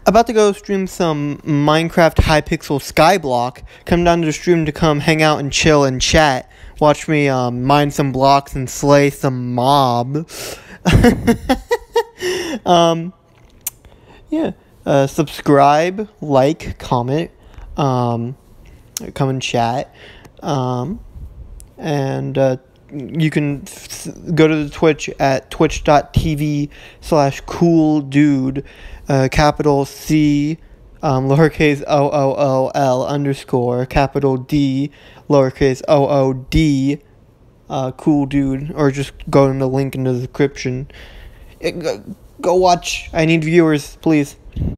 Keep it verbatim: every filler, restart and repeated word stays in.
About to go stream some Minecraft Hypixel Skyblock. Come down to the stream to come hang out and chill and chat. Watch me um, mine some blocks and slay some mob. um, yeah. Uh, subscribe, like, comment, um, come and chat. Um, and uh, you can f- go to the Twitch at twitch.tv slash cool dude, uh, capital C, um, lowercase o o o l underscore, capital D, lowercase o o d, uh, cool dude, or just go in the link in the description. It, go, go watch. I need viewers, please.